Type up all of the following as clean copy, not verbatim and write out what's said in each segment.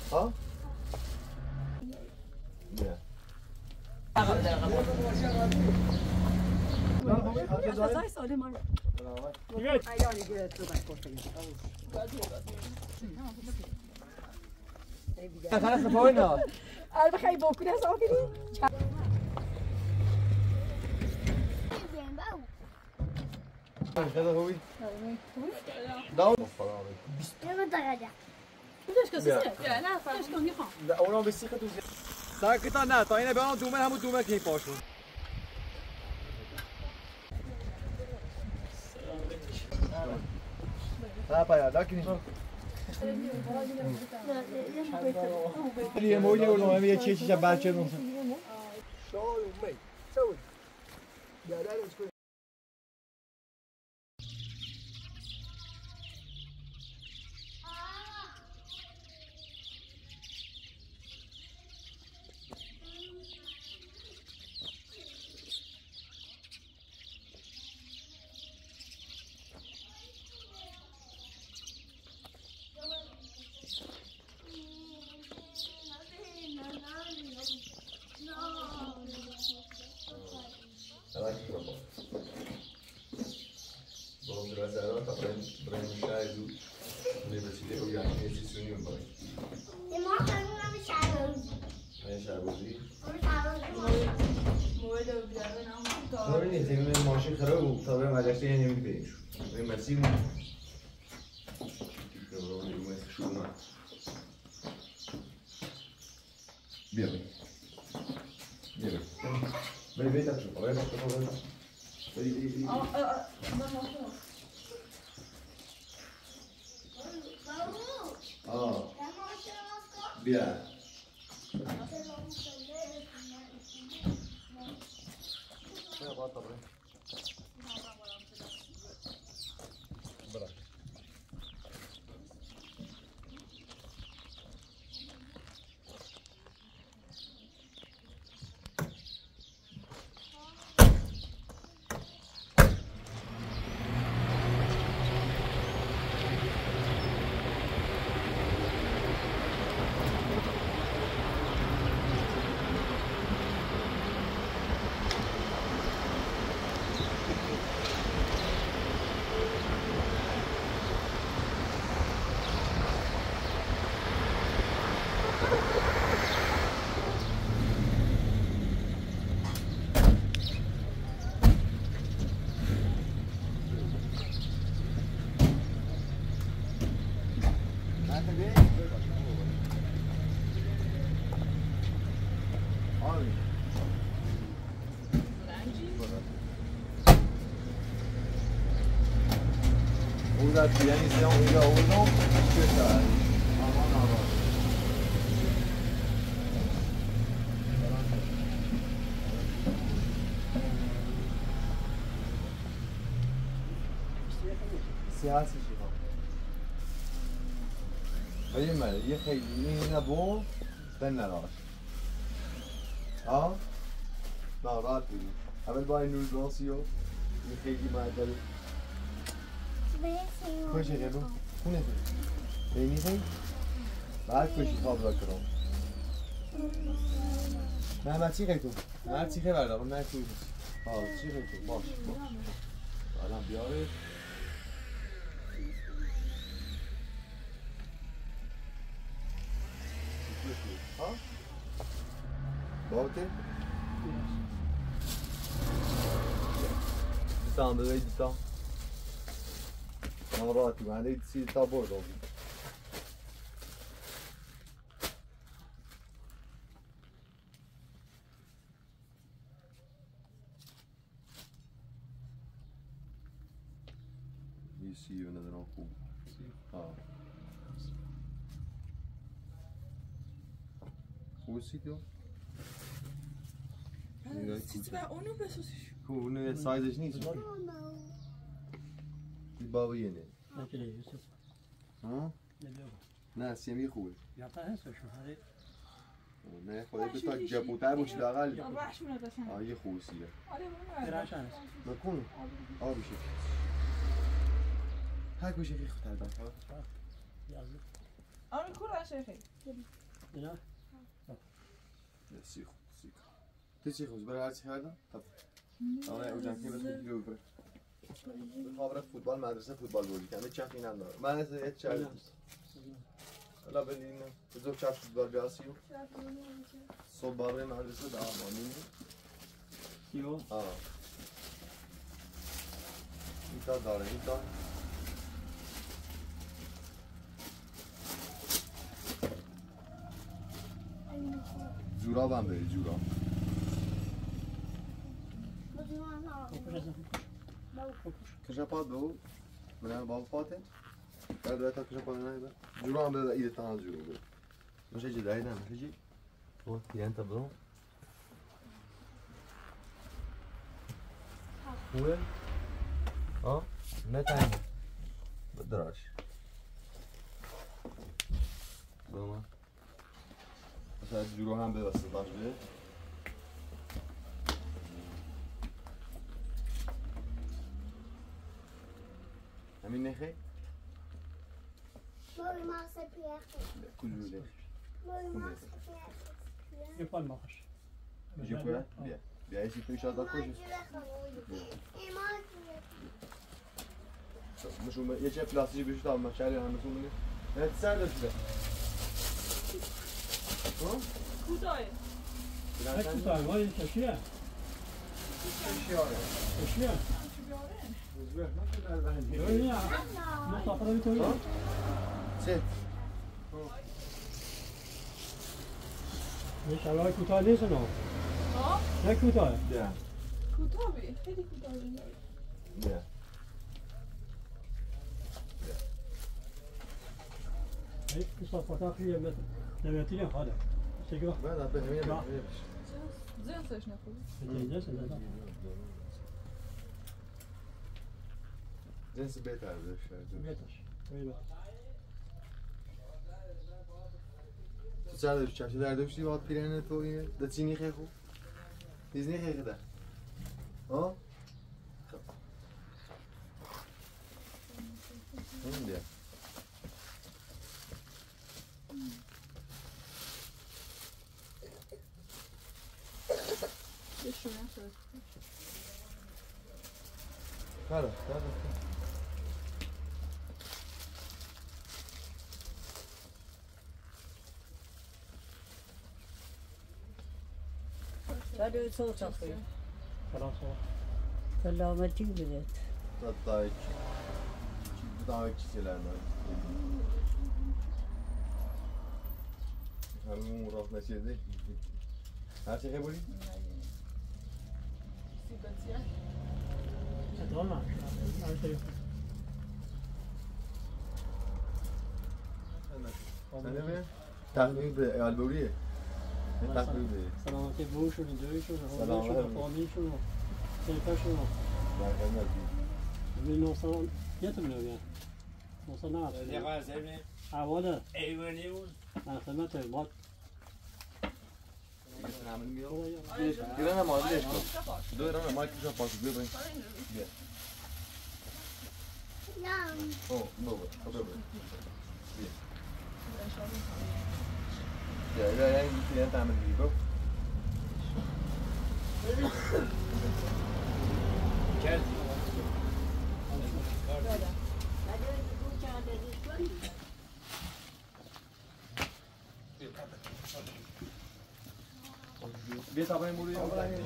ها؟ بیا. غذای سالم رو. ایانی که تو خلاص فوقنا. البته خیلی باکونه از آخری. هذا هو. داو. ليش كسر؟ لا لا ليش كان يخان؟ لا اونا بسيخه تو. ساكتا نه تا اینا بیان دومه همون دومه که پاشون. ها پایا داکنی. یه موجی اونم یه چیزی بچه اون. شال می. سوی. یادش کو. ماشین خراب بود تا به مدرسه یه نمیدی بریم این مسیر بیا بیا بیا بیا بیا شو آره بیا یعنی زیان اونجا اونو چه داره آمان آمان سیاسی چی ها ولی من یه خیلی این نبود بن نراش ها نارات بودی اول با این نور راسیو یه خیلی معدل کجا گلو؟ خونه تو؟ بینی خیلی؟ بعد کشی خواب را کرم نه چی خیلی تو؟ نه چی خیلی بردارم نه توی چی خیلی تو؟ باش الان بیاره ها؟ باکه؟ دیتان بگوی دیتان راحتی من هیچ چیزی تا بردم یه سیو ندارم خوب خوب سیو؟ چیزی به اونو بسوزش خوب اونو سایزش نیست این بابا یه نه ها؟ نه سیمی خوبه نه خودت تو تا جبوتر باشی لاغل یه خوب سیه بکن آبی شد هر کجا خیلی خطر بخواه آره کورا شیخی اینا سیخ تو چی خوش برای هرچی کردم؟ آره او جنگی بس میگیره ببره خبر فوتبال مدرسه فوتبال بودی که چخ این هم داره من از یه چرد حالا بدین بزرگ چرد فوتبال بیاسیو صبح باره مدرسه به آمانی کیو؟ این تا داره این تا جوراب هم بری جوراب کشا پاد بو من بابا پاته بعد تا کشا پاد نه جوراب هم بده ایده تا جوراب بده میشه چه دایی نه میشه چی تو تیان تا برو خوبه ها نه تنگ بدراش دوما مثلا جوراب هم بده واسه باشه همین نخی؟ مامی ماست پیاخی کجوره؟ مامی ماست پیاخی یه پال ماخش جیبه؟ بیا ایسی توی شاد داد کجی؟ مشون یه چه پلاستیکی بیشتر تا مشاری همتون میگه نه سر داشته کوتاه نه کوتاه ما این کشیه کشیه نه مسافر میتونی چه؟ یه شلوار کوتاه نیست نه نه کوتاه بیا کوتاه بی خیلی کوتاه بیا هیچ مسافر خیلی متر نمیتونی خاله سیگار بعد به همین جنسش نخوبه جنس بهتر داشته تو چرا داشتی؟ چرا در داشتی باید پیرنه تو اینه؟ دا چینی خیلی خوب؟ دیزنی خیلی ده ها؟ خب این بیا Claro, claro. Salut, صوتك خلاص سلامتی بدت Daha kişiler var. Hanım Murat ne şeydi? Her şey kabul? سیبتیه ادوانا Sen de mi? Takvim de alburiye. Ne takvim de? سلامتی بوشون دویشون سلام حالشون فامیلشون سیفشون Ben de. 1900 یادم نمیاد 1990 یه قضیه اول ایوانی بود من خدمت ما Giren ama adil eşko. Döner ama Michael Jackson pası bir ben. Gel. Lan Oh, baba. Baba. Gel. Ya yani gittiğin tamam değil bu. Gel. Bir tabayın buraya.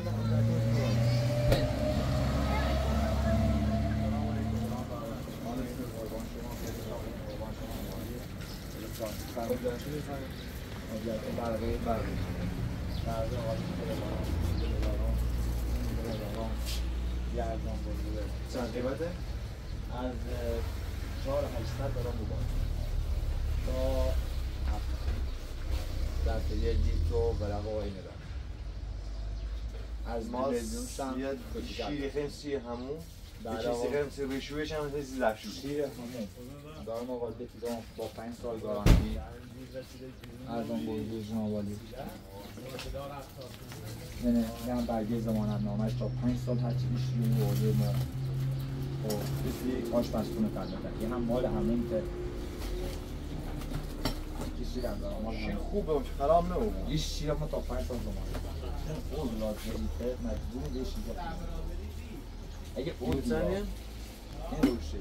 چند قیمته؟ از 4800 دارم مبارک تا 7 در یه لیتر و برقه و اینه دارم از ما میلیون شم شیرخیم سی همون بله شیرخیم سی ریشویش هم مثل زفشوی شیر همون دارم آقا دیدم با 5 سال گارانتی ارزان بزرگ جنابالی نه برگه زمانم نامش تا 5 سال هرچی بیشتری بوده ما کسی آشپزخونه کرده یه هم مال همون که شیرم دارم چی خوبه و چی خراب نه و یه شیرم تا 5 سال زمان اون لازم نیست مجبور به شیرم اگه اون چنده این روشه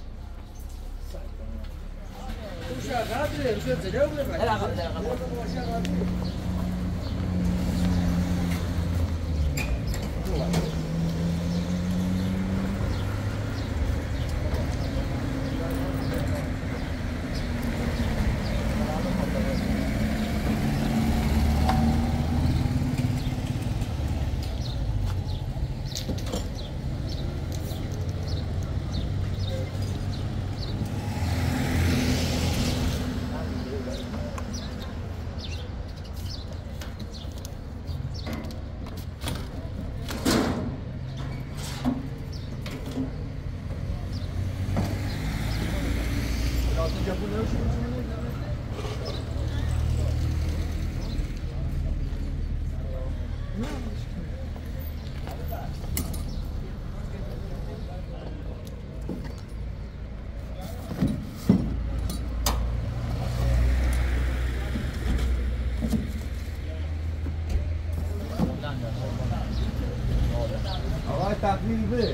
آقای تقلیل بده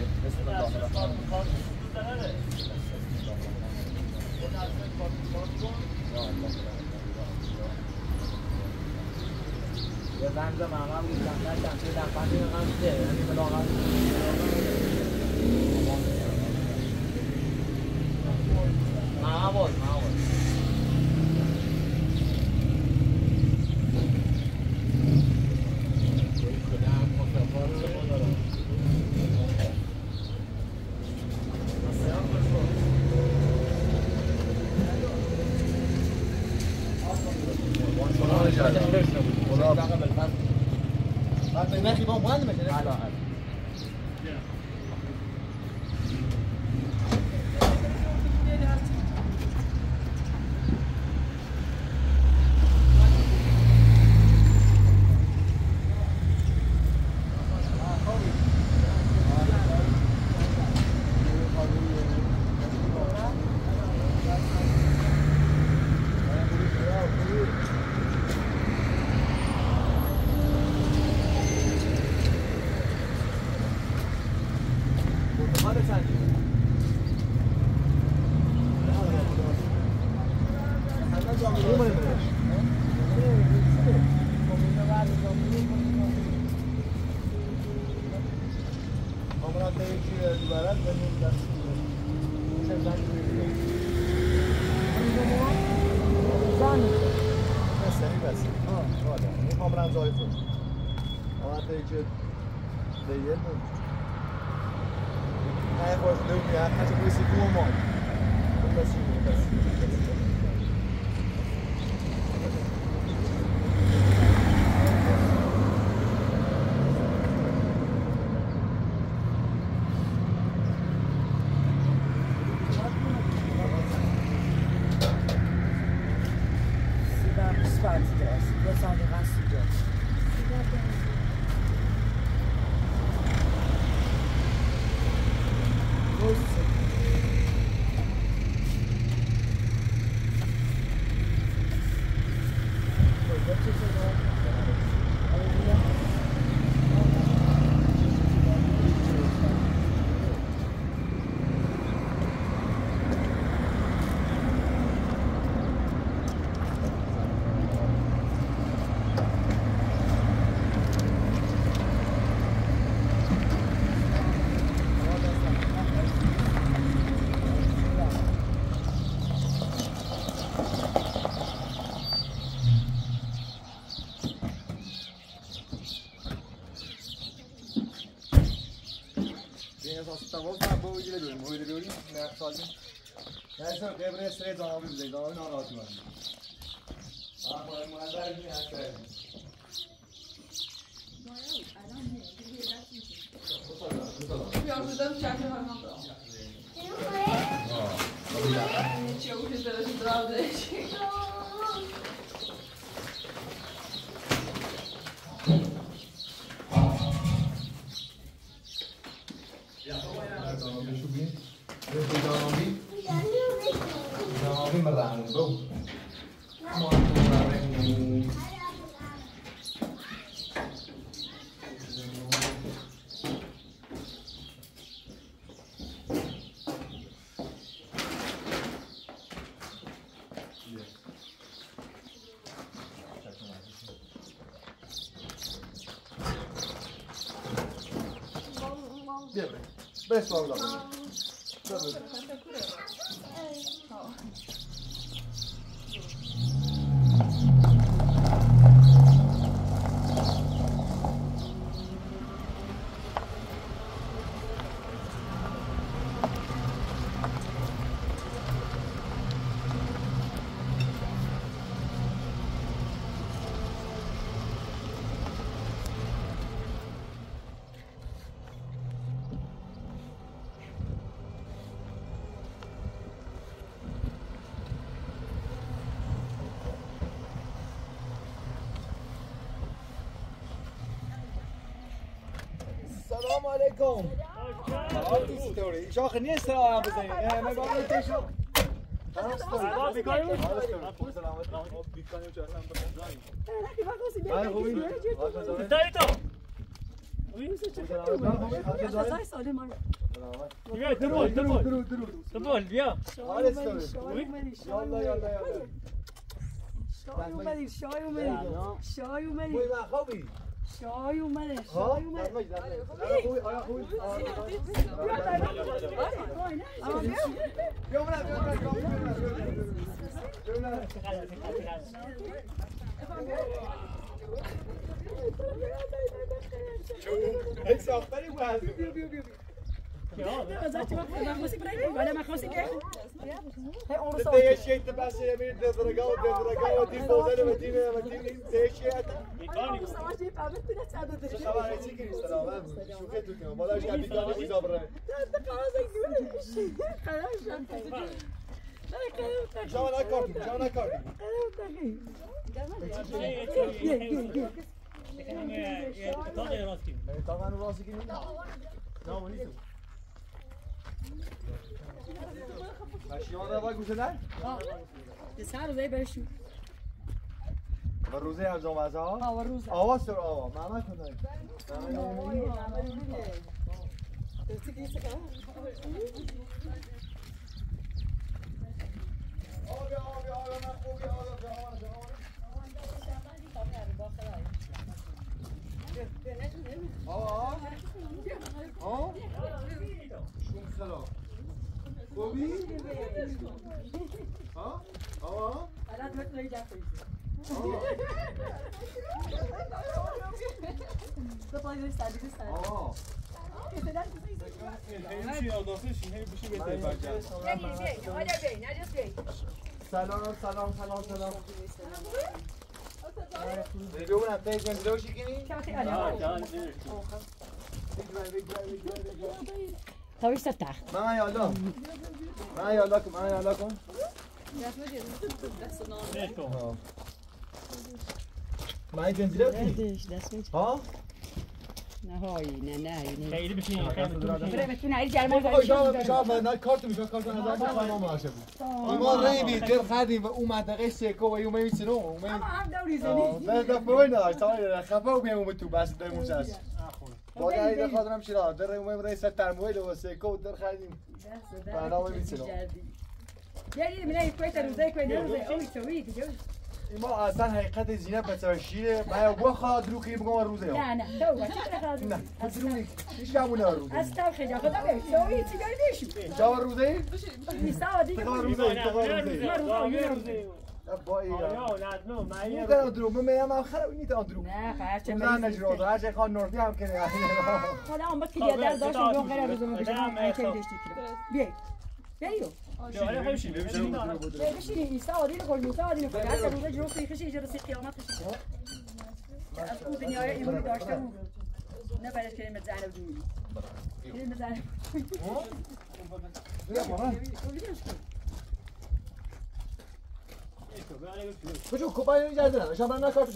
یه بند ماما بود دم چه دم پنج رقم ده یعنی ملاقات ماما بود حتی نخی با مهند میشه تمام با بگیره بریم موبایل بیاریم نه سالیم نه اصلا قبر سر داماوی بزنید داماوی ناراحت من با منظر این هست Ja, maar dat krijg je helemaal wel. Niet zo goed dat je draad is. داماوی مرد بو ببره بس بالا السلام عليكم. ستوري شو آخر نیست هم بزنید. من باید تشو. سلام بیکاری بود. سلام. بیکاری چه اصلا بزنید. من خوبی. داری تو. درود بیا. شای اومدی. شای اومده. و روزه هم جمعه ها؟ و روزه آواز سر آواز ماما کنه سلام ببینم پیج رو شکنی؟ خویش تخت من یالا کن من جنزیره بکنی؟ ها؟ نه خیلی بشینی بتونه جرمان شما کارت نظر ما معاشه بود ما رنگی در خدیم و اون منطقه سیکو و اون میسینو اون هم دوری زنی ده فوی نه تا خفه و میام تو بس در موزه با در خاطرم شیرا در اون رئیس ترمویل و سیکو در خدیم برنامه میسینو یعنی من کویت روزه اوی دیگه ما اصلا حقیقت زینت بچه شیره باید با خواهد درو کنی بگم روزه نه تو نه از درو هیچ کمونه روزه از تو خیلی خدا بگی سوی چیکار دیشو جا روزه نیستا دیگه روزه با این نه درو من خراب نیت درو نه خرچه من نجرا هر چه خان نوردی هم کنه حالا اون وقت که در داشت اون غیر روزه میگه که داشتی بیا بیایو بشینی ایسا عادی رو ایسا عادی رو هر سه روزه جلو خیخش ایجاد سی قیامت بشه از اون دنیای ایمانی داشته بود نه باید کلمه زهره بدونی کلمه زهره بچو کوپای نمی‌جردن شما نکارت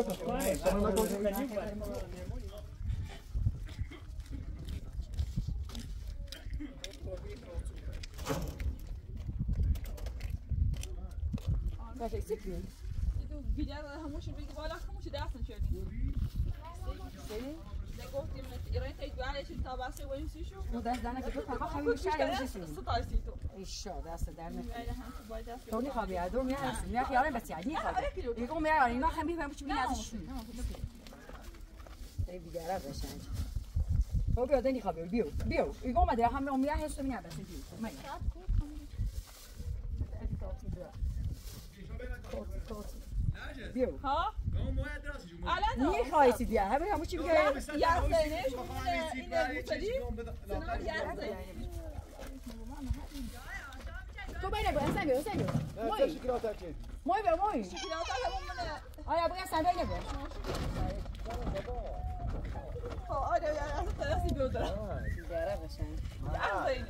باشه سیکلی ویدیو هموش میگه بالا هموش دستن شدیم گفتیم ایران تجوالش تا باسه ولی سیشو مو دست دانه که تو فقط همین شهر میشی ستایسی تو ایشا دست در نه تو نی خوابی ادو میاد خیالم بس یعنی خوابی میگم میاد اینا هم میفهمم چی میاد ازش ای بیگاره باشن هو بيو دني خبير بيو يقوم ده هم يوم يحس من بس بيو ما بيو ها الان نی خواهی دیا همه همون چی میگه یاسینش این بوتدی سنا یاسین تو بینه بگو اصلا بیو موی موی به موی شکلات همون منه آیا بگو اصلا بینه بگو آره یا تاسی بیو داره داره باشن یاسین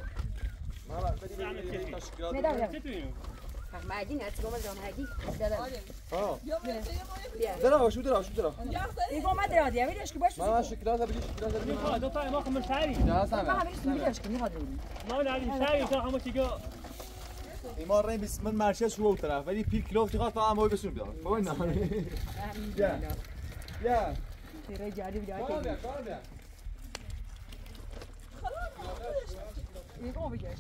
میدم مهدی نه تگو مدرم هدی دادم یا من درا شو درا يقول ما ادري هذه ابي اشكي باش ما شكلاتها بدي دو تا ما خمر شعري لا سامع ما ابي اسمي اشكي ما ادري ما نعرف شعري تا همه چیگا ایمان رای بس من مرکز رو طرف ولی 5 کیلو تیغا تا هم بسون بیاد خب نه یا ترى جاري بجاي يقوم بيجيش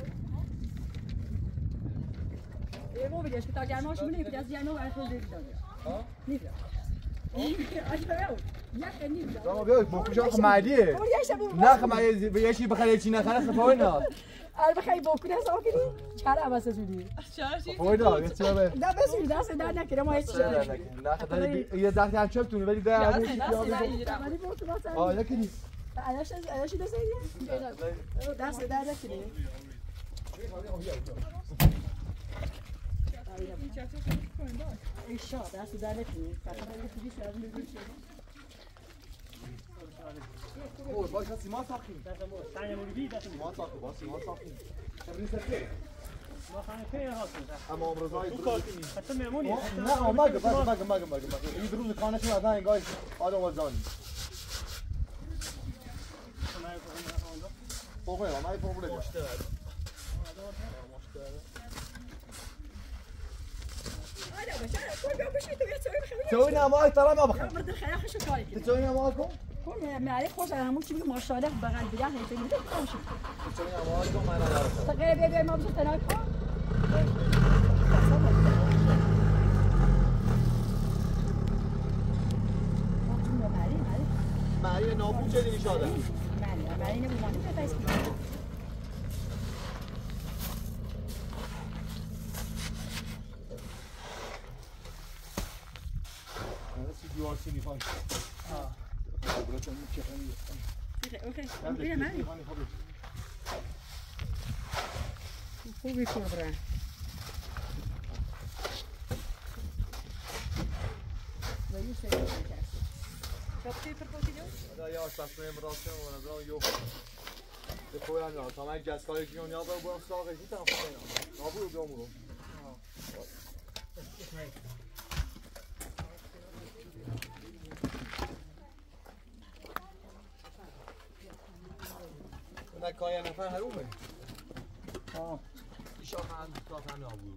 يقوم بيجيش بتاع جانوش مني بتاع جانو على كل ذي ها نيفلا اشبعوا يا نيفلا زما بیا بوکوش آخه معدیه نه خب معدی یه چی بخره چی نخره خب واینا البخي بوكو ده ساكني چرا بس زودي واینا یه چرا به ده بس ده سه ده نکره ما هیچ چیزی نه خدای یه ده هم چپتونه ولی ده ولی بوكو بس اه یکی نیست ايش ده سيدي ده سه ده نکره ايش ده سه ده نکره اوه باش هستی ما ساختیم ثانيه مولوی داشت ما ساختیم ما ساختیم تمرین سفته ما خانه کی هستن اما امروزای تو کار کنی حتی مهمونی نه مگه این روز کانه شما از این گاهی آدم وزانی فوقه ما این فوقه تسوي نماي ترى ما بخير مرد الخيال خش كاري تسوي نمايكم كل ما عليه خوش على همون چیزی ماشاءالله بغل بگاه هیچ میگه خوشی تسوي نمايكم ما انا تقریبا بیا ما بزرگ تنها کن معي نابو چه دیگه شده معي نبود چه تایس کی سيدي فاش اوكي اوكي معي خوبی کبرا ولی سه شاپی پر پوتیدو دا یا سفره امراسیون و نظام یو ده پویان نه تا من جسکاری که اونیا برام ساقه دیدم خودم نابو بیامو نه کایا نفر هرومه ایشا هم تا هم نابود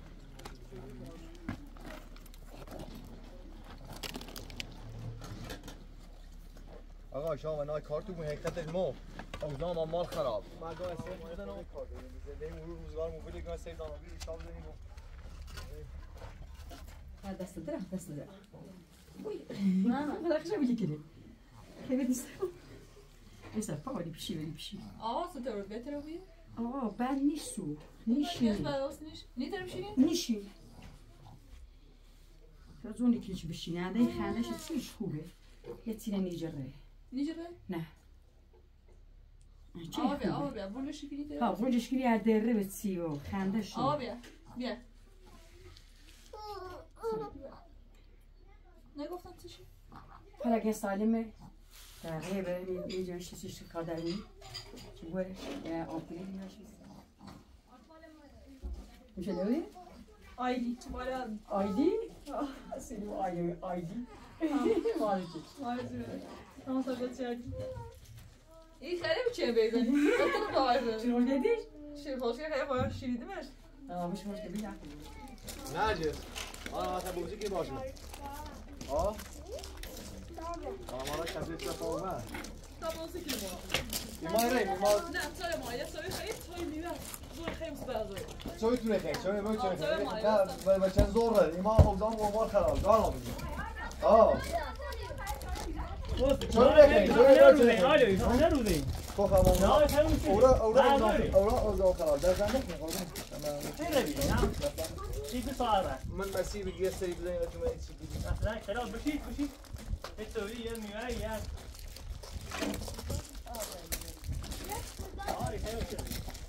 آقا شما نای کارتو به حقیقت ما اوزام مال خراب ما گاه سیف میزنم کارت زنده مرور روزگار موبایل گاه سیف دارم بیرون شام زنیم دست درم نه خشم میگه کلی خیلی نیست ایسا پاولی پیشی آه ستاره بهتره بی آه بد نیستو نیشی نیشی فرزونی که چی بشینه عده خندش چیش خوبه یه تیره نیجره نه آبیا بونش شکلی داره ها بونش شکلی از دره به سیو خندش آبیا بیا نگفتم چیشی حالا اگه سالمه دقیقه بریم اینجا چیزی کادرمی چی بوره آمپولی میاشی میشه دوی؟ آیدی بالا آیدی؟ سیلو آیدی مالکی اما سبت چردی این خیلی بچه بیزنی بطور باورده چی رو دیدیش؟ شیرخوشی خیلی باید شیریدی مش مش مشکل بیدن نجس آه مثلا بوزی که باشه آه ما را کسی چه اومد تا بوزی که ایمان ریم ایمان نه سال ما یه سال خیلی توی میرم زور خیلی مستعزه سوی تونه خیلی سوی باید سوی خیلی نه بچه زور رد ایمان حوزان و مال خراب دارم میگه آه چرا بکنید؟ چرا بکنید؟ آره روزی. خب همون. نه تموم شد. اورا اوضاع خراب. در زنده نه. چی که سوال من مسیر دیگه سری بزنیم و تو من چی بگیم؟ اصلا خلاص بشید. استوری یه میوه یه. آره خیلی.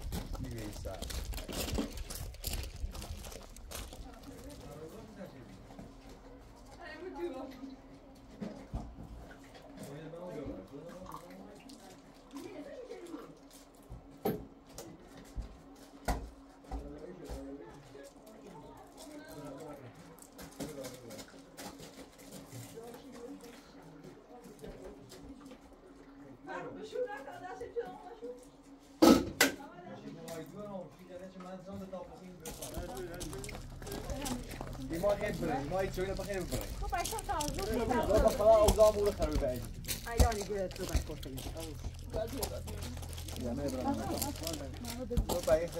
ما خیلی بریم. ما هیچ جایی نبخیر بریم. خب باشه تا زود لا بخلا اوضاع مورد خرابه بعید. ایانی گرفت تو باید کردی. یا نه برام. تو باید.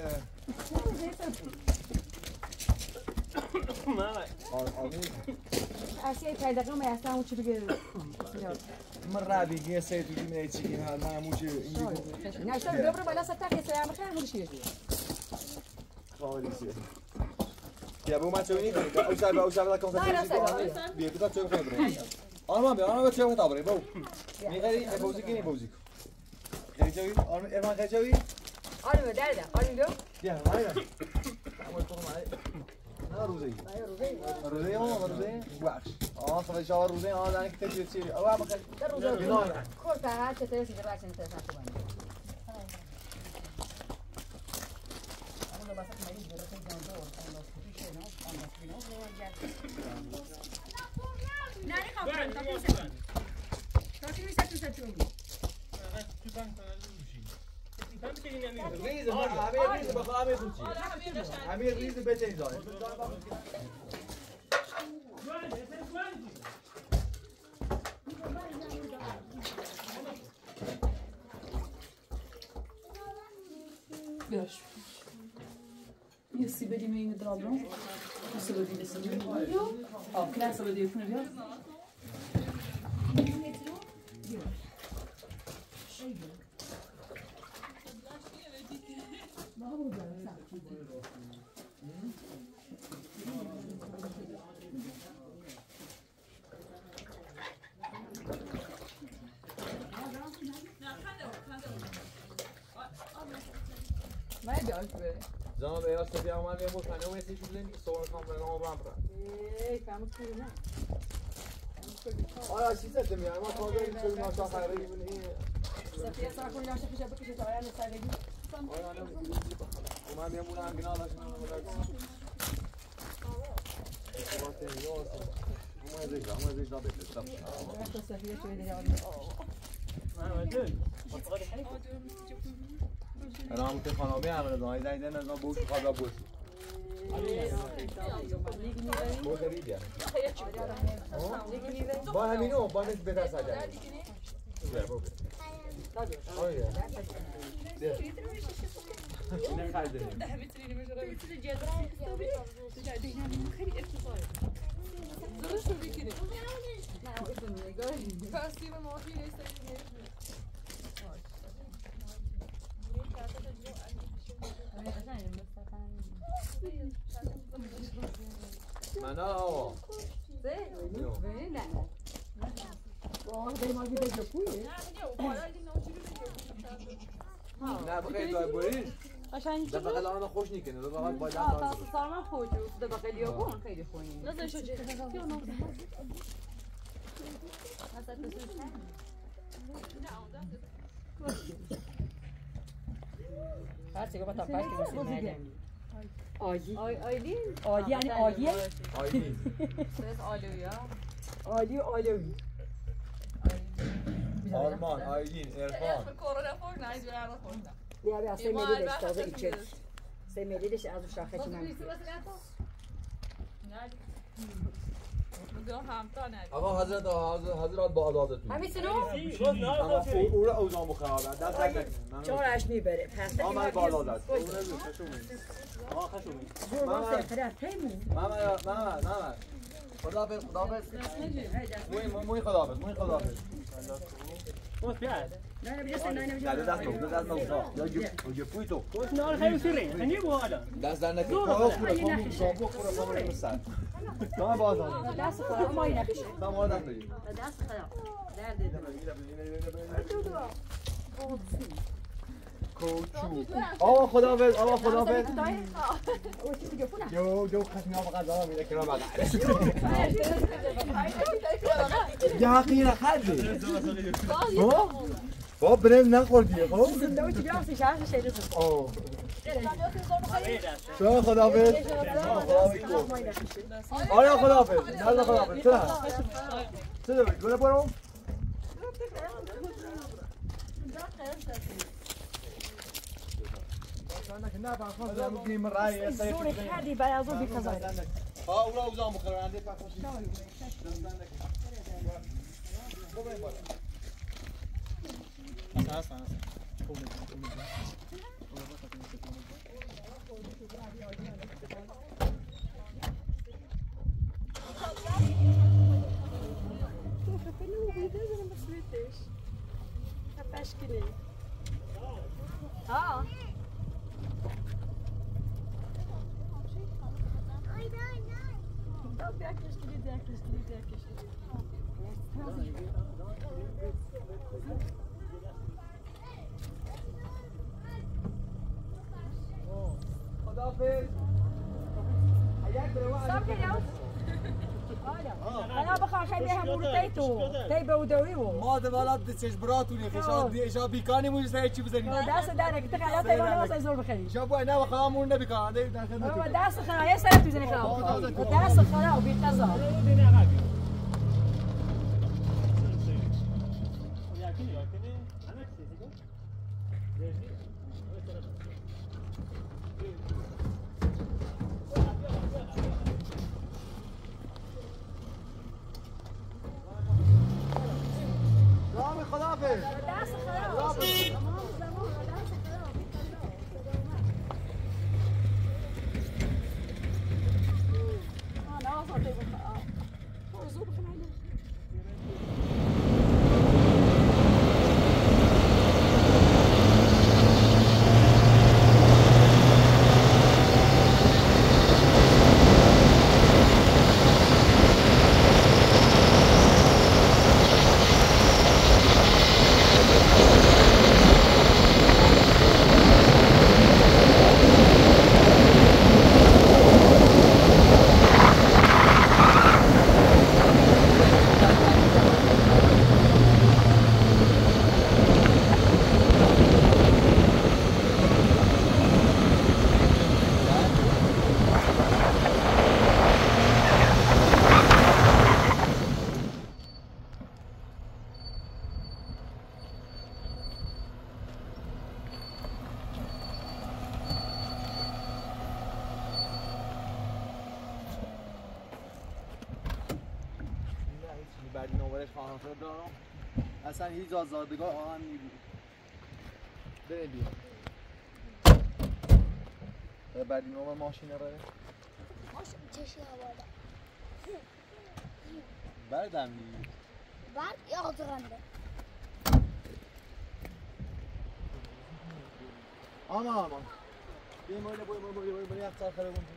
آسیای پیداکم می‌استم اون چی بگه. من رابطی یه سری توی من چیزی نه من موچه اینجا. نه شاید دوباره بالا سطح که سلام خیلی میشه. خالیه. یا بو ما چونی کنیم. او شب کام کنیم. بیا تو چه خیلی بریم. آرمان بیا آرمان چه خیلی بریم. بو. می‌خری بوزی کنی بوزی. خیلی جوی آرمان ارمان خیلی جوی. آره درده. آره لو. بیا مایه. اما تو مایه. نه روزی. روزی ما روزی. باش. خب شما روزی دارن که تجربه چی؟ او هم خیلی. روزی. کورت هر چه تیسی که باشه نمیشه تو باید. نه خواهم تا کی میشه تو سطحی ریز همه ریز بخواه همه خوچی همه ریز بچه داره بیاش یه سی بدیم این درابرون nasıl ödeyesiniz? Al, nasıl ödeyesiniz ya? Vai de olho ver. Zama beyaz tabii ama ben bu tane o mesajı bilen sonra kampanya obramra. فهمت كل ده آره چی زدم یعنی ما کار داریم چون ما شاخه رو این صفیه سر کلی نشه پیش بکشه تا آیا نسایگی ما میمون هم گنا داشت ما زیج دابه تو صفیه چه دیگه انا هم که خانمی عمل دایی دایدن از ما بوش خواب بوش بو خریدی با همینو با نش بهتر ساجا نه خالد Zırh şu bikini. Kastive mohi neyse. منا آوا نه واه ده ما گیره جویه نه بخیر دای بریش عشان ده فقط آن خوش نیکنه ده فقط باید اه صار خوجو ده بقى اليوم خیلی خوینی Nasıl şu هرچی که تا پاش که میشه آجی Aylin. آجی یعنی آجیه آیدین Ses Aloya. آجی آلوی آرمان آیدین ارفان Korona falan neyse ben de korona. بیا بیا سه میلی داشت تازه ایچه سه میلی داشت از شاخه چی من Bugün hamta ne? آقا حضرت با عدالتون همین سنو اما او را اوزان خرابه دست نکنید چهارش میبره پس آمد با عدالت زور واسه خراب تیمون محمد خدافظ موی خدافظ What's that? لا انا بجلس انا لا ده دست ده دست نوزا یا پوی تو What's not خیلی سری؟ هنی بوده. دست در نکن کارو کنم صابو کنم کامل مسر تمام باز دست خدا ما اینه کشه تمام آدم بگی دست خدا درد کوچو آقا خداحافظ آقا خداحافظ او چی دیگه فونه جو خشم آقا غذا میده که بعد یا خیره خرجی خب بریم نخوردی خب سندویچ گرم شهر شهر اوه شما خداحافظ آیا خداحافظ یالا خداحافظ چرا گونه برو نه باخوز میگیم رای زور کردی بعد از اون بیکزای ها اون رو اوزام بخورنده پخوش اه خداحافظ انا بخوام خیلی همون تیتو تی به ودوی و ما دوالات دستش براتونی خشاد ایشا بیکانی موجود چی بزنی دست درک تخیلات ایوان واسه زور بخری شابو نه بخوامون نبیکان دست خدا یه سر تو زنی خدا دست خدا و بی قضا خداحافظ دست خدا بعدی نوبرش خواهم دارم اصلا هیچ آزادگاه آهن نیبود بره بیا بعدی نوبر ماشینه بره ماشین چشی هواده بردم نیبود بعد یا آتغنده آمان بیم öyle boy yapsa kare bunu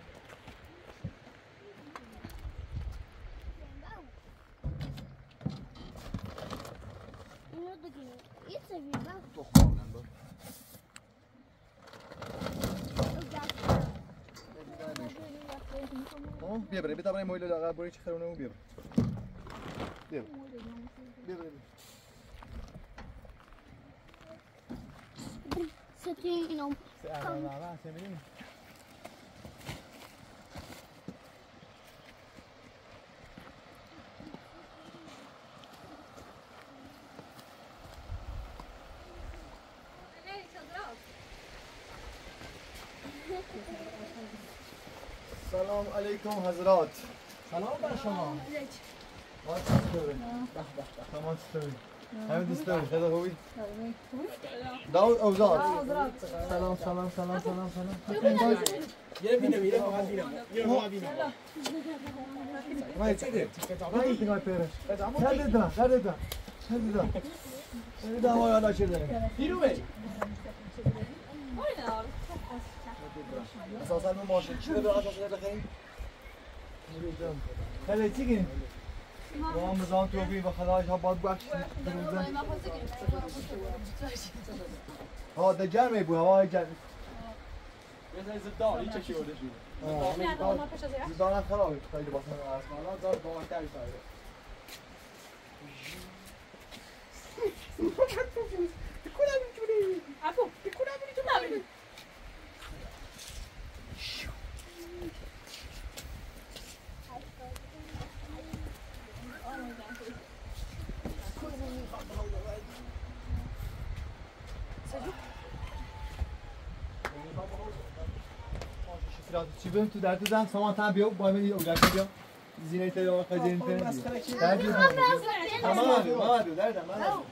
بیا بره بیا برای مویل لاغر بری چه خرونه اون بیا بره بیا بره ستین اینم سمیم سلام علیکم حضرات سلام بر شما ما چطوری تمام چطوری همه دوستان خدا خوبی داود اوزاد سلام سلام سلام سلام سلام یه بینم میره فقط بینم یه فقط بینم ما چیه ما این تیکای پیرش کرده نمیدونم ما یادا شده بیرومه اساسا من ماشین چی رو اساسا بخریم خیلی چی گیم و هم بزن تو بی و خدایش ها باد بخش ها ده گرمه بود هوای گرم مثلا زبدان هیچ چی ورده شد زبدان هم خرابه خیلی باسم اسمانا دار بالاتری سایده عفو بکنم تو نبینی چی بریم تو در تو زن سامان تن بیو با من اوجک بیا زینه تا یا خزین تن در بیو ما در در ما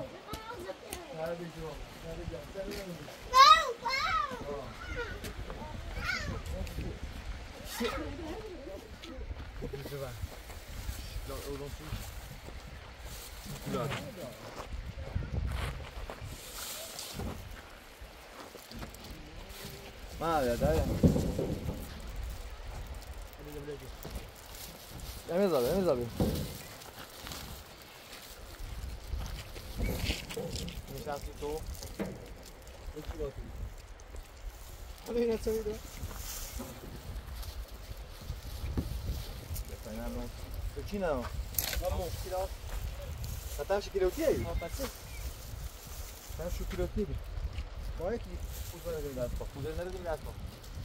ما ده امزابی نشستی تو چی باید حالا این چه میده بفرمایید تو چی نه حتی شکلوتی ای من شکلوتی با یکی پوزر نداریم دست با پوزر نداریم دست با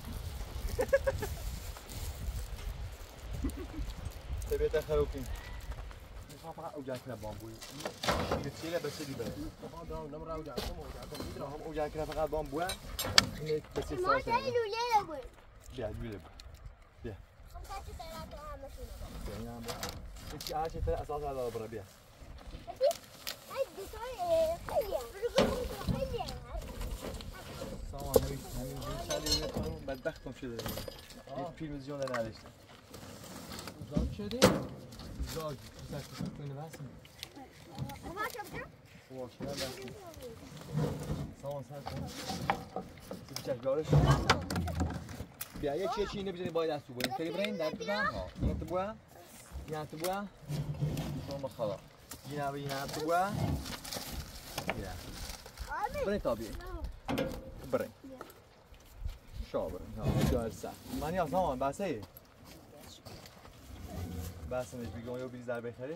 تبیت خروپین میخوام فقط اوجک را بامبوی شیرچیله بسه دی بره نم را اوجک هم اوجک را فقط بامبوه اینه بسه ما ساعت تایی لوله بود بیا لوله بیا هم کسی تایی تو همشونه بیا این هم بیا چی هر چی تر اساس علاقه برا بیا ای دیتای خیلی خیلی سامان همین چلی میکنم بدبختم شده یک فیلم زیون نداشتم زاگ شدی؟ زاگ بسر کنه بسیم ما شبکه واشه بسیم سامان سر کن چه بیارش بیا یه چیه چینه بزنی باید دستو بریم خیلی برین در بزن ها این تو بوه این تو بوه شما خلا این تو بوه برین تا بیه برین شا برین ها جالسه من یا سامان بسه ای بسه نش بگم یا بیری ضربه خری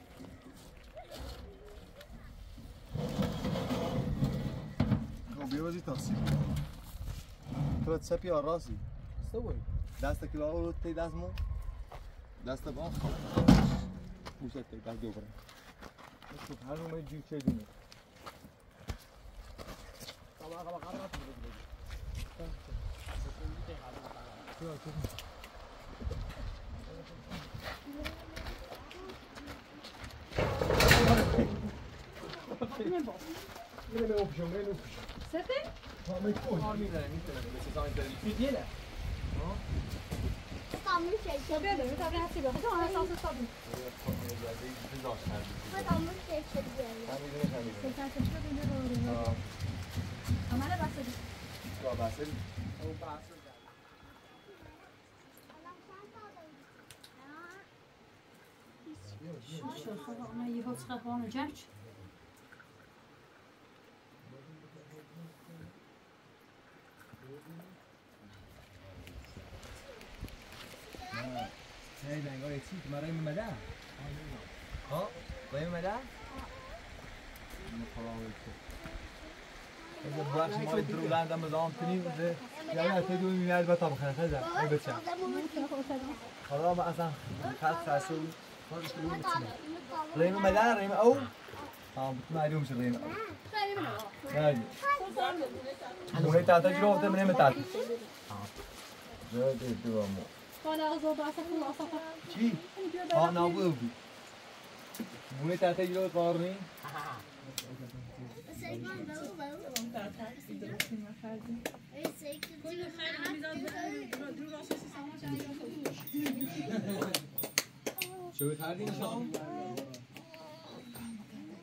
بیا بازی تاکسی تو سپی آراسی سوی دست کلا رو تی دست مو دست با پوشت تی دست دو برم شوف هر نوع جیب چه دونه Tamam şey. Tabii öyle tabii hepsi böyle. Tamam esaslı tabii. Tamam şey çekiyor. Sen seçme dönüyor doğru. Ama ne bahsediyorsun? Şu ona yıkıl çıkart bana Jack. Hey, ben oraya çık, marayım mı da? Ha? Koyayım mı da? Ne falan oldu? İşte bu akşam o durulan da mızam tini de ya te duyum yer ba tab khana da ay becha. Khala ma asan khat khasu Rayım mı da? Rayım au? Ha, bu ma diyorum rayım. Yani. Bunu ta ta jiro de mene ta. Ne de ama. Bana az oldu asaklı asaklı. Çi? Ha ne bu? Bunu ta ta jiro qarni. شو خریدین شما؟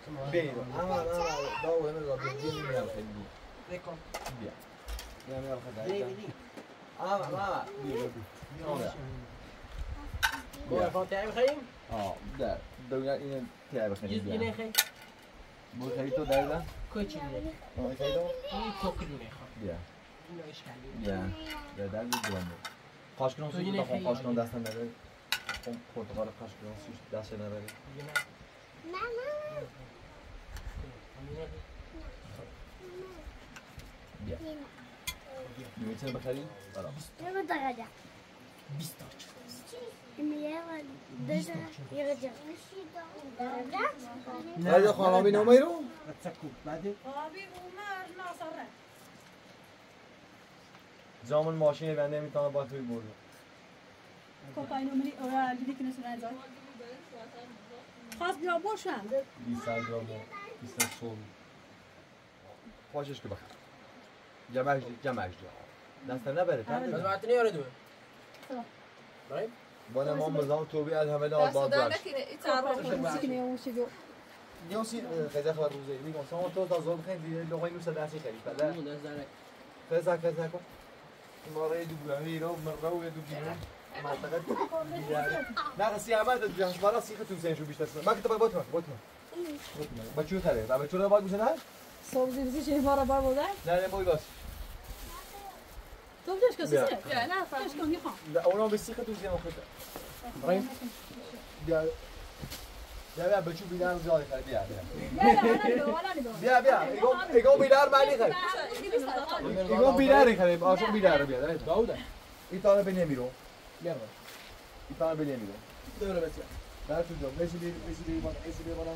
بیا اما داو همه بیا میام خیلی بیا بیا میام خیلی اما بیا بیا فاتحه بخریم؟ در دوگر اینو تیار بخریم بیا اینه خیلی بو خیلی تو در کوچی دیگه خیلی تو این کوکی دیگه بیا اینو اشکالی بیا در بیا دوام قاش کنم تو اینه خیلی قاش کنم دستم نداره پرتقال قاش کنم دست نداره نه بیا میتونی بخری؟ برام نه درجه 20 تا نه خانمی نمیرو تسکو بعد زمان ماشین بنده میتونه با توی برد کوکائین عمری اورا لیدی کنه سر نزار خاص بیا باشم 20 گرم 20 سول پاشش که بخیر جمعش دست نبره بس وقتی نیاره دو برای بالا ما مزام توبی از همه داد دست باد در باش نکنه این تعرف سیکنه اون شیو نیوسی خیلی خبر روزی میگم شما تو تا زور خیلی لغوی نوسه دستی خرید بله اون دست داره فزا کن ما رای دو گوهی رو مرو دو گیرم منطقه نه رسی احمد جان بالا سیخ تو سنشو بیشتر ما که تو با بچو خره بچو رو باید بزنه صبح زیرزی چه مارا بار بوده نه بای باش تو بجش کسی سر بیا نه بجش کن میخوام اونا به سیخ تو زیرم خود بریم بیا بیا بچو بیدار زیاد خرید بیا ایگو بیدار مالی خرید ایگو بیدار خرید آشون بیدار بیا داوده این تانه به نمیرو بیا این تانه به نمیرو دوره بس در تو جا میشه بالا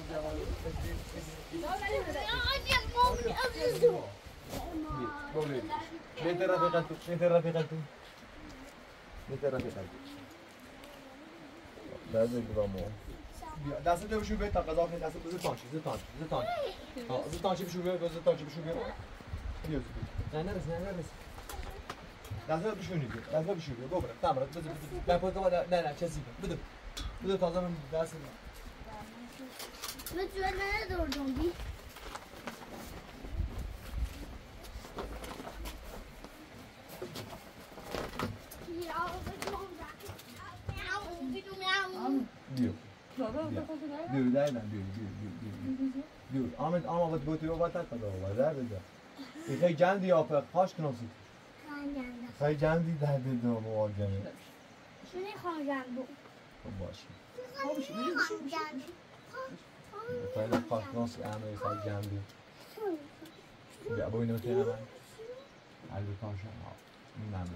بيت رفيقته لازم برامو دست تو بشو بیت تا قضا کنی دست زتانچی بشو بیت بیو نه دست بشو نیگه ببر تمام بده نه چیزی بده تازه من دست بیو آمد وقت بوتی رو وقت داد در دیگه خیلی جندی آب خاش کنوسی خیلی جندی در دل مواجهه شونی خواهم بود باشه خیلی خاش کنوسی امری خیلی جندی بیا با اینو که من علی کامشم این نمیده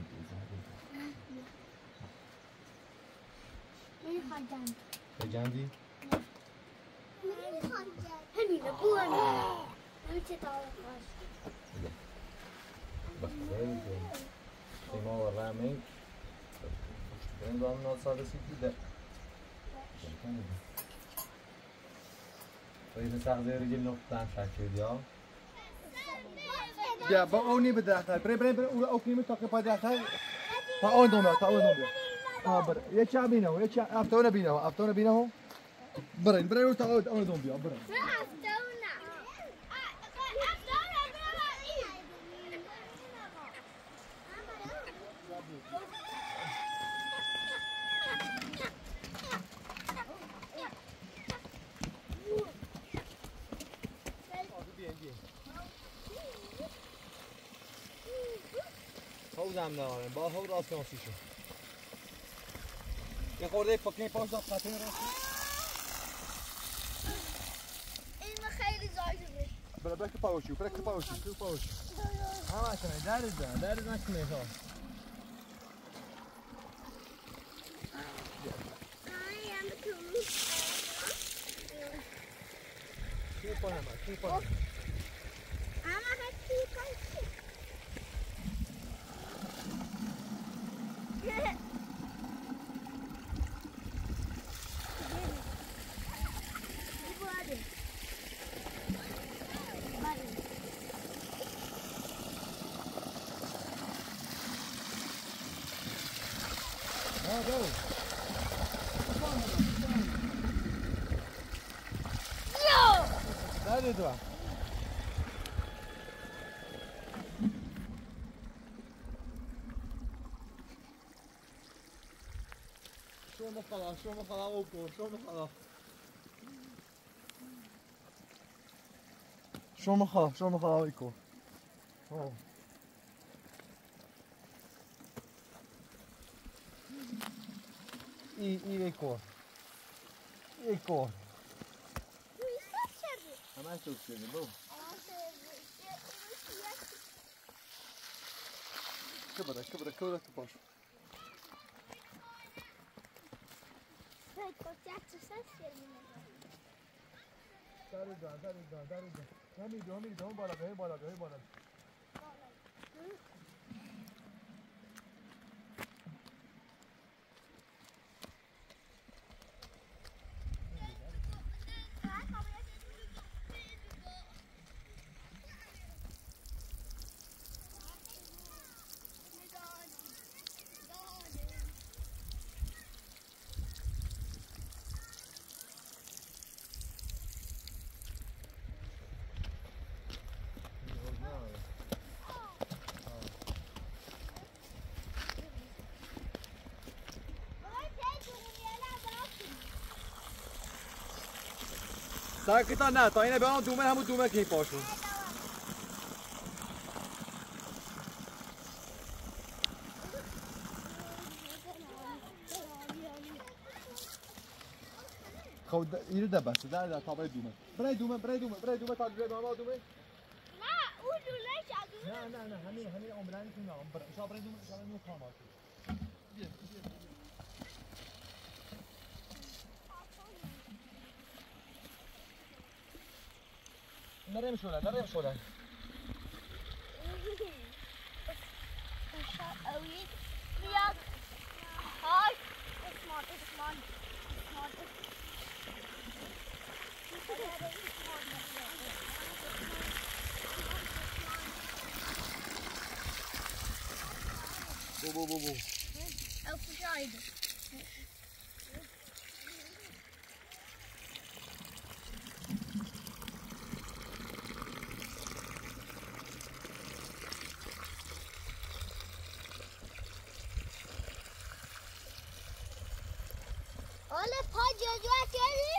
خیلی جندی همینه بوه همین چه داره بخیر سیما و رامین این دام ناساده سیده این ساده رجل نقطه شکل یا بیا با اونی به درختای بره او کنیم تا که پای درختای تا اون دومه بره یه چه بینه یه چه افتونه بینه بره رو تا اون دوم بیا بره حوزم دارم با حوز راست کنسیشو یه خورده پاکین پاس داد خاطر راست این خیلی زایده بره که پاوشو همه شما در نکنه ها کی کنم دو شو مخلا شو مخلا اوكو شو مخلا شو مخلا شو مخلا اوكو ایکو ایکو همه çok sevdim bu. Kıvıra kıvıra kıvıra tıpaş. Darıda. Hemi bala. ساکتا نه تا اینه بیان دومه همون دومه که این پاشون خب اینو ده بسته در تابع دومه برای دومه تا دومه دومه نه اون لوله شده نه همین عمرانی که نام برای دومه شما نو کام آتی نریم شده اوید بیاد های اسمارت بو او فشایده Olha, pode ajudar aquele.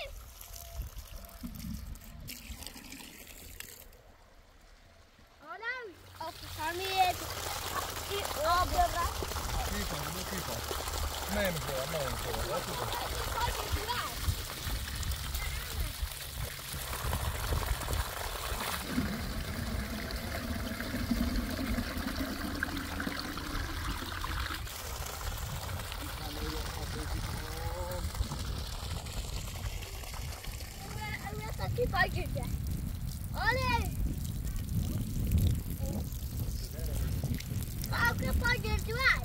Olha, o família. E obra. Fica. Mesmo, Pode ajudar. Que pode ajudar. Olha aí. Qual que pode ajudar?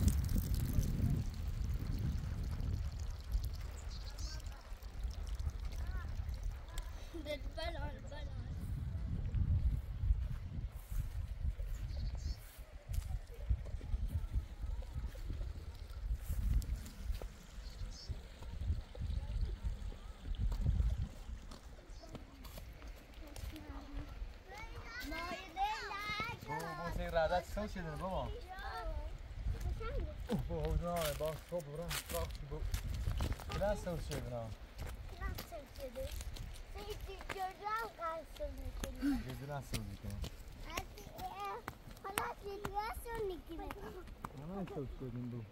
رادت سو شده بابا نه با خوب برام کلاس سو شده نه جدران سو میکنه حالا جدران سو میکنه من سو شدم بو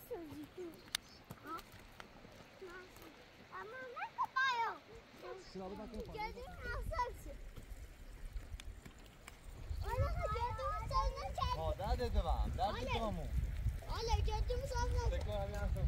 اما نکبایم جدران سو در دیدم حالا جدی مسافر تکو همین هم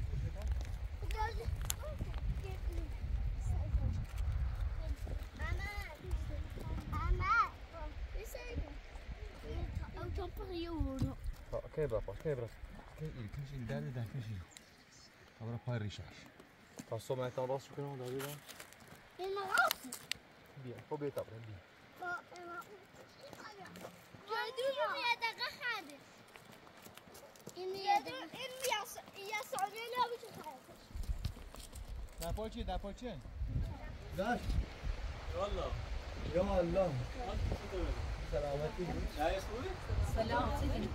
كبرة كنشي داري ده كنشي أبغى باي ريشاش تصوم معي تنراس كنا داري ده المراس بيا هو بيتابع بيا جدو يا دقة حادث جدو يا سعودي لا بتشوفها ده بولشي داش والله یا الله سلامتی سلام سيدي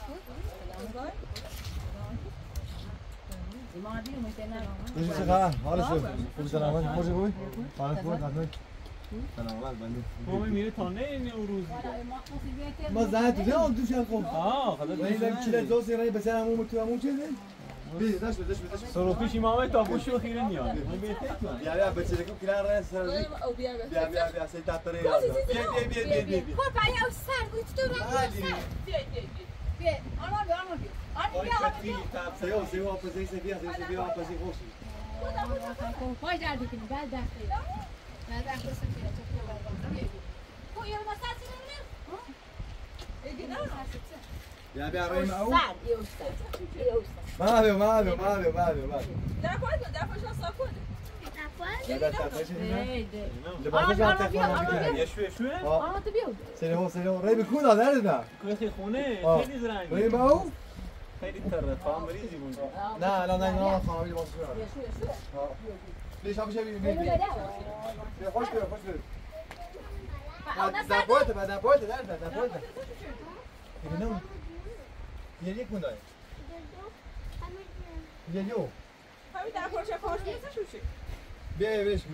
خوشی چقدر؟ حالش خوب سلامت خوشی خوبی؟ حالت خوب سلامت سلامت بنده ما میره تا نه این روز ما زنگ تو جان دوش خوب خدا میگم کله دوست رای بسر همون تو همون چیزه بی داش داش سر پیش امام تا بوشو خیره میاد بیا بچه کو کلا رای سر بیا سه تا تره بیا خب بیا سر گوش تو را بیا آنها بیا سیو سیو اپوزیس بیا سیو اپوزیس خوشی پای دردی کنی بعد دستی بعد دستی سفیده تو کو یه مساس بیا بیا رای ما او سر یه استاد ما بیا دفعش ساکن سلام رای بکن داره نه کوی خونه خیلی زرنگ رای ما او خیلی تره خام بریزی بود نه خواهی باز شو بیا خوش بیا بعد پایت در اینو یه کندای یه همین در پروژه کارش میشه بیا برش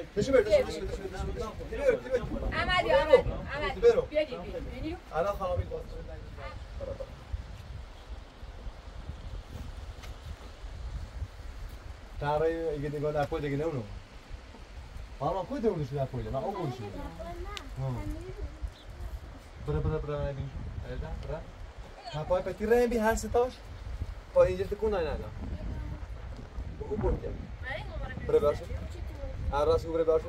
عمل بیا الان خانمی باز تاره اگه نگاه در پای دیگه نمونو حالا کوی تو اونش در پای من اون اونش برا نبین برا ها پای پتی رنگ بی هر ستاش پای اینجا تکون نه او برد برا برشو راست برا برشو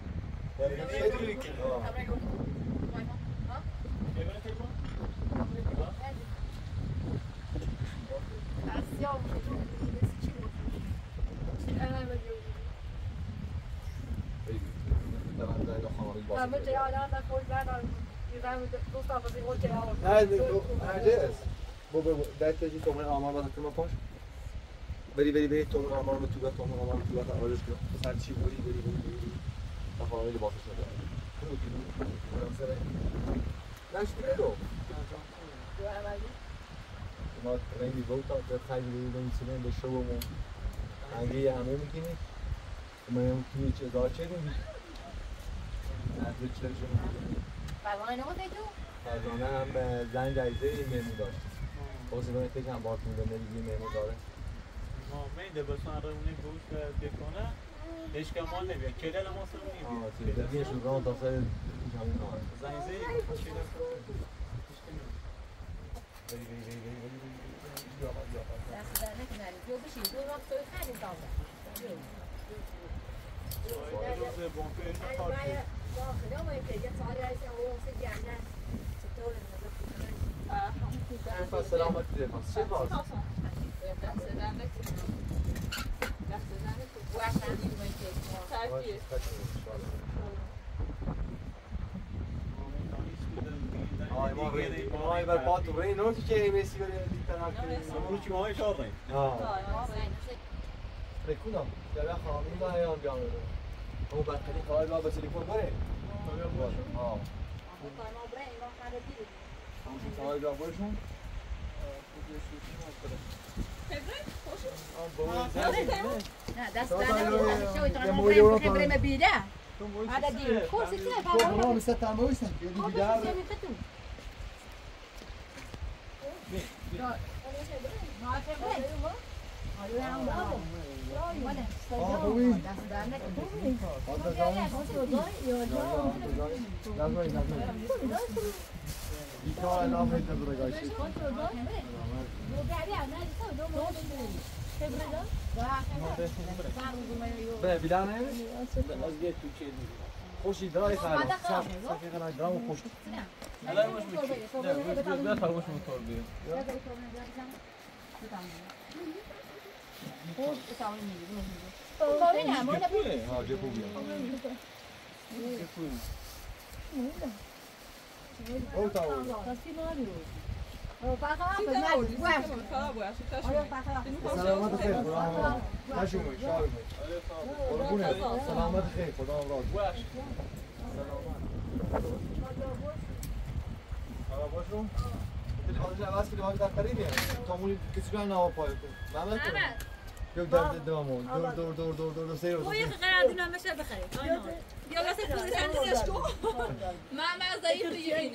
دستشی تومن آمار باید کنم پاش بری تومن آمار رو تو تومن آمار رو تو آوازش کنم سر چی بری تا خانمی لباسش نده نشتی برو ما رنگی بوتا در خیلی بودیم سنین به شبمون انگه همه میکنی من توی چه دار چه دیم از چه شما فرمانه نموده تو؟ فرمانه هم زن جایزه این مهمون داشت حوضیبانه تک هم بارت میده نمیدی مهمون داره میده بسان رو اونی گوش بکنه هیچ کمال نبید کلیل ما سر نمیده درگیه شدران تا سر همین آن زنیزه دست در نکناری جو بشید دو وقت توی خیلی تازه سلامت دیده پس چه باز؟ ما بر پات رای نوتی که میسی بر دیتناک روچی ما اشار رای رکونم جلو خانمی دایان بیان او بخری خواهی با تلفن بره خواهی با برشون نه دست در نکناری شوی تو خبره مبیده هذا دي كورس كتاب هذا هو مستمع موسم يدي بدار خوشی درای خاله صافی خاله درام خوش الان مش میشه نه فرموش موتور بیه سلامت خیر خدا نشومی شارمی قربونه سلامت خیر خدا امراض سلامت آقا باشو خودش عوض کنی حالا در قریبی تامونی کسی رو نوا پای کن محمد یک درد دوامون دور سیر تو یک قرار نمیشه بخرید یا واسه پوزیشنش کو من ضعیف دیگه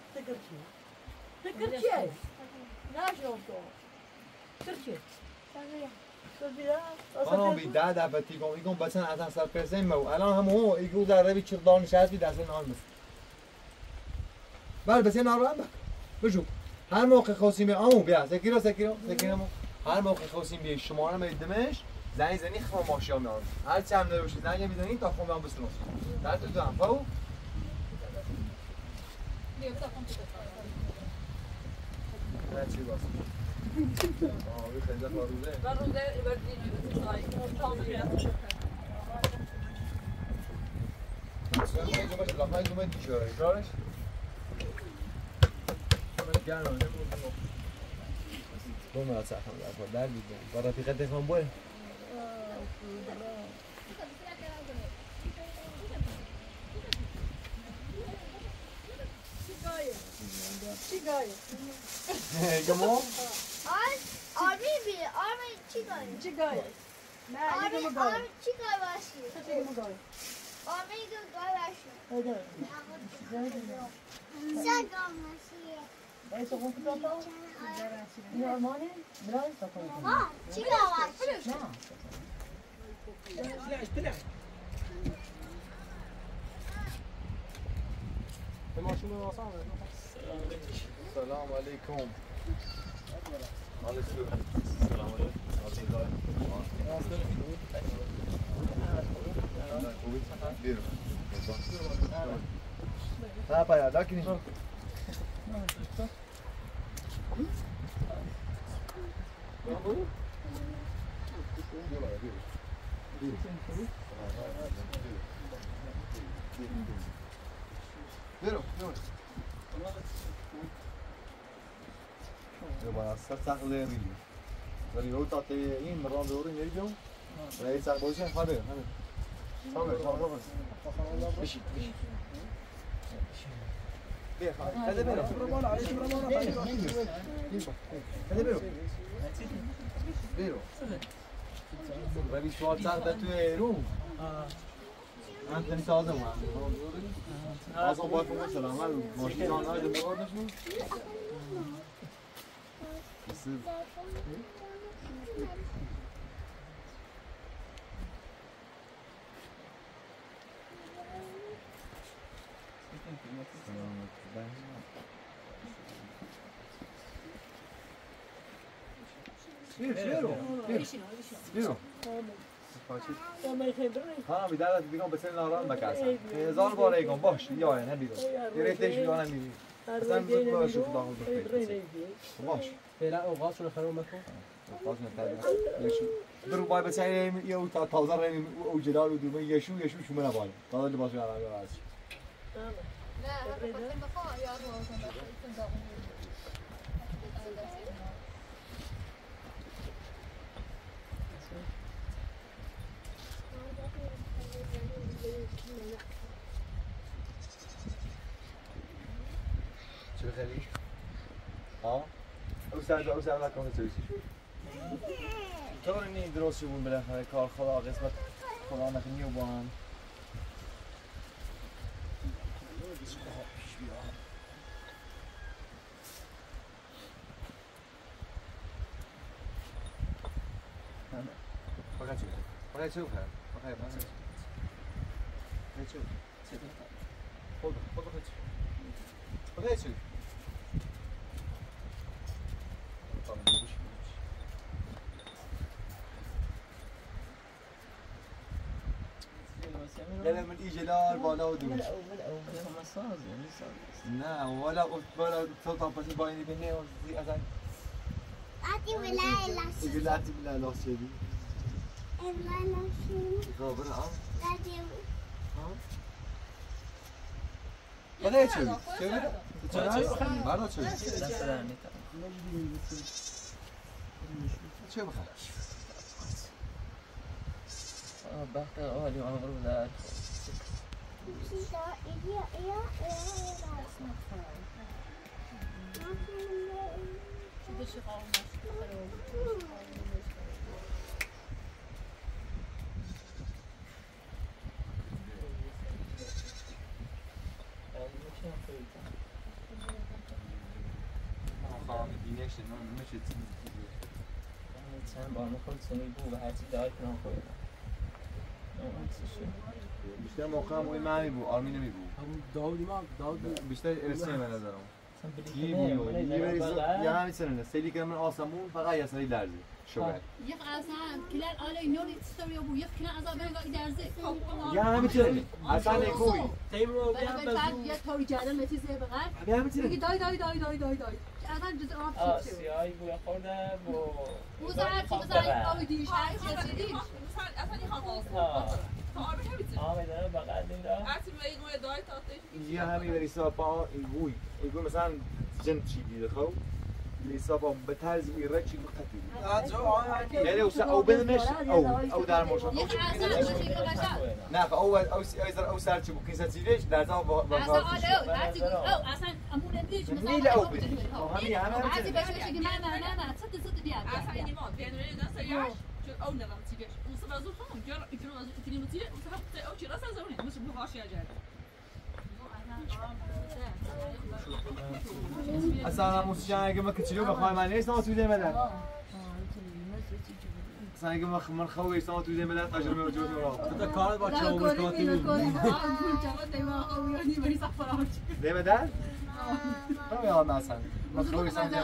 فکر چیه؟ نشنم تو فکر چیه؟ آنها بی ده دفعه تیگم ایگم بچن از سر پرسیم مو الان هم هو ایگو در روی چردان نشست بی دست نان مست بله بسیار نارو بجو هر موقع خواسیم آمو بیا سکیرو هر موقع خواسیم بیا شما رو میدمش زنی خم ماشیا میاد هر چه هم نروشید زنگ میزنین تا خم هم بسنوس در تو هم فاو نه چی باز آه خیلی باروزه روزه بردینی Come la sa a guardarli guarda piccate con buone Come on Army چی گاهی؟ نه دیگه مگاهی چی گاهی باشی؟ چی مگاهی؟ آرمی دو گاهی باشی سه گاهی باشی تو خوب تو این آرمانه؟ برای تو کنی چی گاهی باشی؟ نه السلام عليكم Apa ya, dah kini. Vero. Eu vou assar sacle milho. ولی رو تا این مران دوری میریم رئیس سربازی خاله همین سامر بشی بیا خاله بده برو برو ولی شما تا توی روم من تازه ما آسان باید کنم سلام علیکم ماشین جان های دنبال نشون Vero. ها بیدار دیگه بسن ناران بکاسن هزار بار ایگم باش یا نه بیرون ریتش یا نمیری اصلا باش خدا باش فعلا اوقات شو خراب مکن اوقات نتاجه برو باید بسیاری یه تا تازه رنگ او جلال و دومه یشو شو منو باید تازه لباس رو علاقه راست نه بخوام بخوام یار رو چه بخری؟ ها؟ او سر نکنه سویسی طور نیم درست شبون بالاخره کار خدا قسمت خدا نخنی و با هم فقط چه بخیر؟ فقط چه؟ لا من إيجلال بالا ودوش نه ولا صوت بس بايني بيني وزي أصلا أتي ولا إلاش يقول لا أتي بلا لاس شدي إلا لاش غابر ها أتي هذا شو شو هذا شو شو بخير بخت عالی عمر بودن چند بار میخورد سنی بو و هرچی داید نخورد بیشتر موقع هم اوی من میبو آرمین میبو داودی ما داود بیشتر ارسیه من ندارم یه یه همین سنه سیلی که من آسمون فقط یه سری لرزه شوگر یک اصلا کلر آله نوری استوری ابو یک کلر از آبان گاهی درزه یه همین سنه اصلا نکوی تیم رو برای بعد یه توی جدل متیزه بغیر یه همین میگی سنه دای اصلا جز آب شد سیاهی بوی خورده و بوزار چی بزار آبی دیش هر چی دیش اصلا این خواهم آرمین نمیتونی آمده بغل این را هرچی به این گوه دای تاتش یه همین ریسا پا این گوی مثلا جن چی دیده خو ریسا پا به طرز ایره چی بخطی یعنی او بدمش او در موشن یک اصلا چی که باشد نه او سر چی بکنی سرچیدش در زمان با اصلا آله هرچی او اصلا امون دیش نیل او بدی هرچی بشه که نه صد بیاد اصلا این ما بینوری دست یاش چون او نرم تیگش اون سبب از اون خون جرا ایتونو از ایتونی متیه اون سبب او چی راست از اونه مثل بوهاش یا جد اصلا موسیقی اگه ما کچیلو بخوای من نیست ما توی مدن اصلا اگه من خوی است ما توی مدن تجربه وجود رو تا کار با چه اومد کاتی ده مدن نه یاد مثلا ما خوی است مدن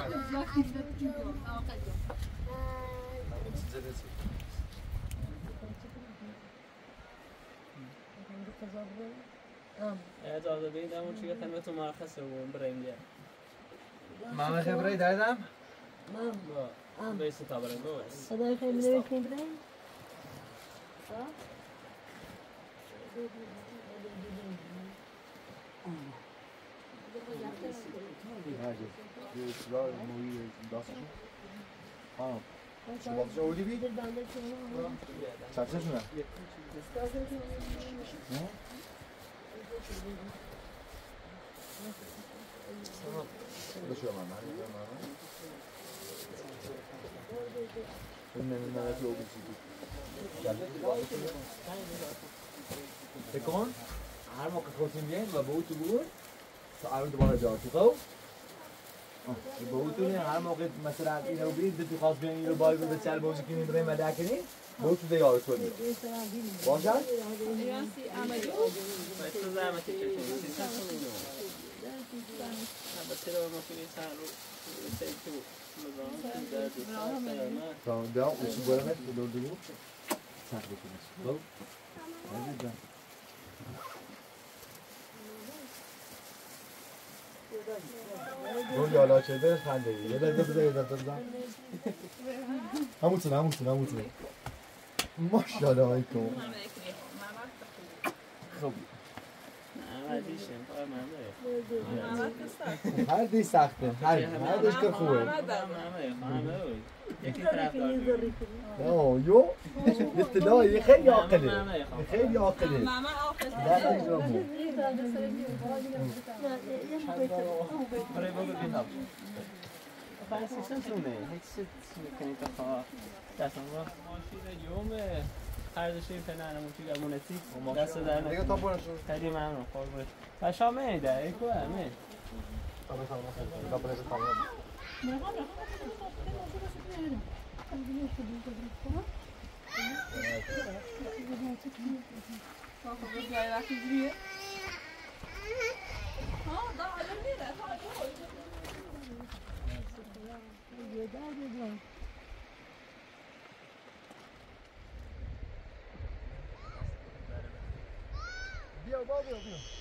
اجازه بدید اون چیه تنها تو مرخص رو بریم دیگه من خبری دادم بیست تا بریم بس صدای خیلی نمیکنیم بریم شو اودی بی؟ چطور شونه؟ بشو من بکن هر موقع خودتون بیاین و به او تو بود تا الان دوباره جا تو خب به او تو هر موقع مثلا اینو برید تو خواست بیاین اینو باید به چل بازی کنیم بریم مده کنیم به او تو دیاره کنیم باشد؟ تو زحمتی چشم بس رو ما فيني سهروا سيتو Tamam devam. Uçu böyle net bir dördü bu. Sen bakıyorsun. Tamam. Hadi devam. Gol yala çede khande. Yeda da yeda da. Hamutun. Maşallah ayko. Xoب. هر دی سخته هر دیش که خوبه یو اطلاعی خیلی عاقله خیلی عاقله هر دوشی پناه موچی گمونتی دست در دیگه تا پرشو خیلی ممنون قربونت و شامه ده ایکو همه بیا بیا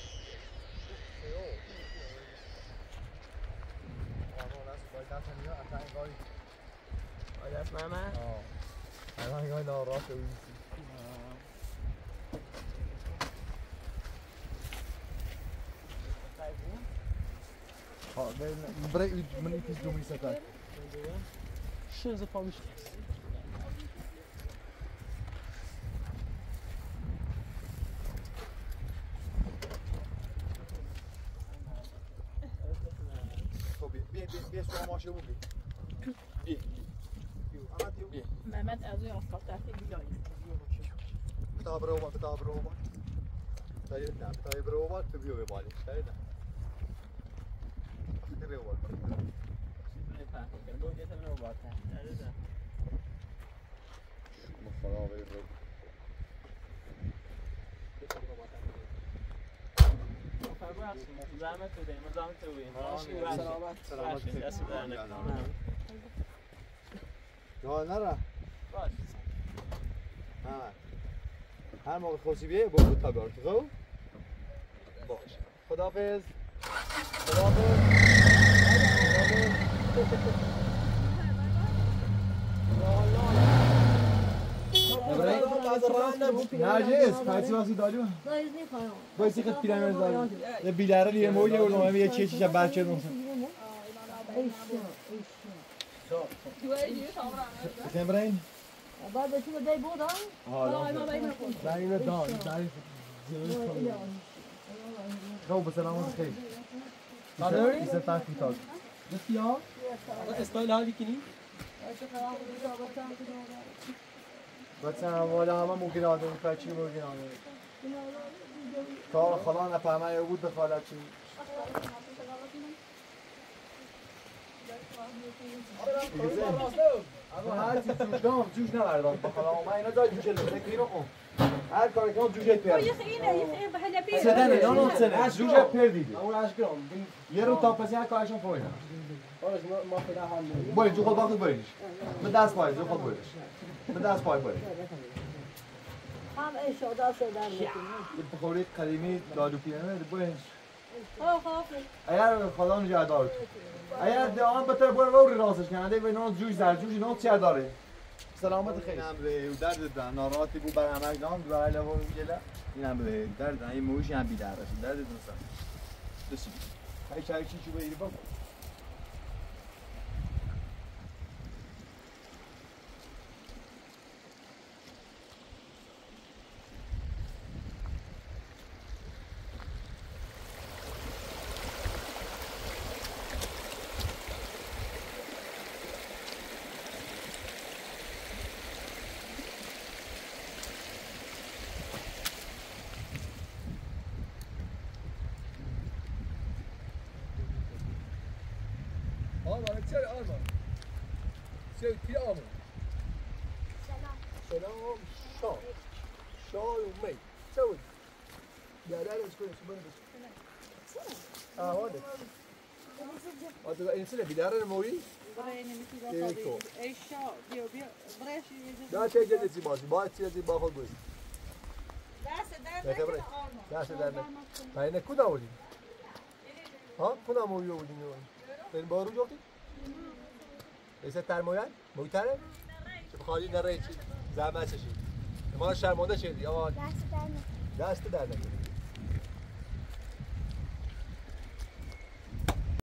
دست ماما الان نگاه ناراحت برای من ایتیز دومی سکر شو زفامیش بیا سوار ماشین بود بیا بیا محمد از اون آسفالت رفته بیایی کتاب رو با طيب روبوت تبيه يبالي شايفه تبيه روبوت مخلاوي الرب زحمت بده مزاحمت سلامت نرى هر موقع خوشی بیه با بود تبار تو باش خداحافظ نرجس پایسی واسی داریم بایسی خد پیرامید داریم یه بیلاره لیه مویه و نومه یه چیه چیشه بچه نومسن تمرین بعد شو بدي بوضع؟ لا ما باينه داي رو بسلامة خير يصير تعرف يطاق بسيار استايل هذه كني بس أنا ولا هم ممكن هذا مفاتيح ممكن هذا كار خلانا فهمه يود بخالات شيء هر چیز جوش نبردم بخدا من اینا داد جوش فکری رو کن هر کاری کنم جوشه پر سدنه نه سدنه جوشه پر دیگه یه رو تا پسی هر کارشون فورینا باید جو خود باقی بایدش به دست پای جو خود بایدش به دست پای بایدش هم اشاده شدن یه بخوری قدیمی دادو پیرنه بایدش خافی اگر خدا نجات دارد اگر دیوان بتر برو روی راسش کننده به نان جوش در جوش نان چه داره سلامت خیلی اینم به درد دارم ناراحتی بود برای همه نام برای لبو گله اینم به درد این موش هم بی درد درد دوستم دستی های چای چی چوبه ایری با سلام شال و می سوید یادر از کنی سبند واده واده این سر بیداره نموری نه چه جدی سی باشی باید چیزی با خود بودی دست در نه کدام بودی ها کدام موری بودی این بارو جوتی ایسه ترمایان مویتره خالی نره چی زحمت چشید ما شرمنده شدی آقا دست در نکنی